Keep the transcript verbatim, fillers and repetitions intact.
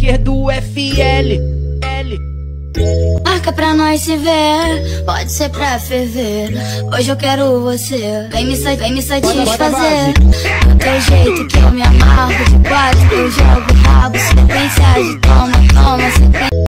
esquerdo F L. L. Marca pra nós se ver, pode ser pra ferver. Hoje eu quero você, vem me, sa vem me satisfazer. Do teu jeito que eu me amarro, de quatro eu jogo rabo. Sequência de toma, toma, sequência.